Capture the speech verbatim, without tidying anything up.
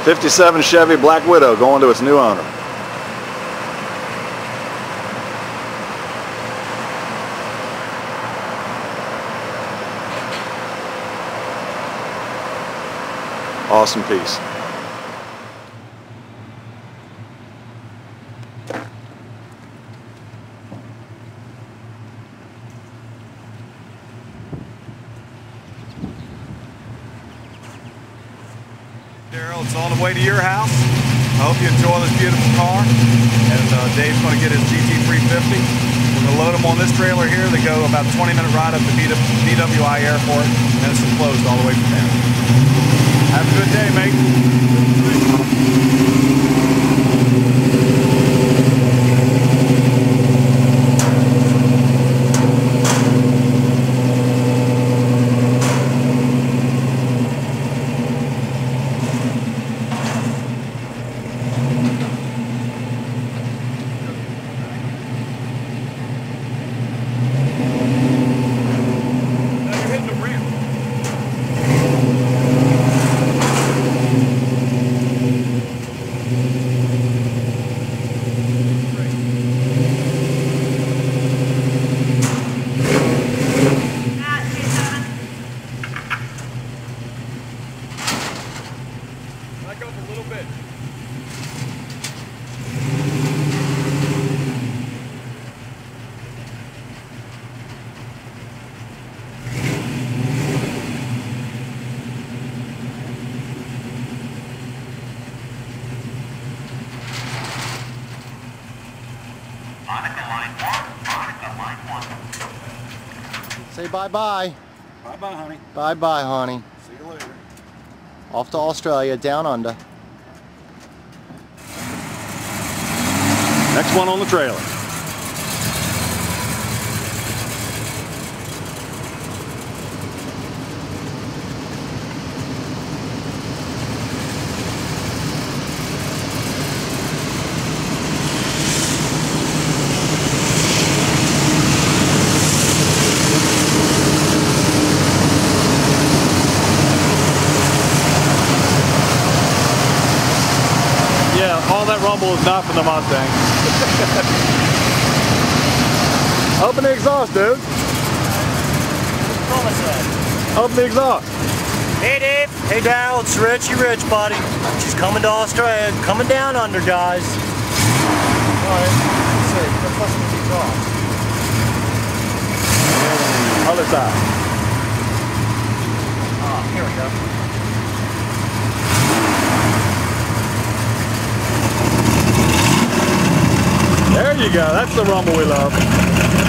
fifty-seven Chevy Black Widow going to its new owner. Awesome piece. Daryl, it's on the way to your house. I hope you enjoy this beautiful car. And uh, Dave's going to get his G T three fifty. We're going to load them on this trailer here. They go about a twenty minute ride up to B W I Airport, and then it's closed all the way from there. Have a good day, mate. Back up a little bit. Monica line one. Monica line one. Say bye-bye. Bye-bye, honey. Bye-bye, honey. See you later. Off to Australia, down under. Next one on the trailer. All that rumble is not from the Mustang. Open the exhaust, dude. Open the exhaust. Hey Dave, hey Daryl, it's Richie Rich, buddy. She's coming to Australia, coming down under, guys. Alright, let's see, let's listen to the exhaust. Other side. Ah, here we go. There you go, that's the rumble we love.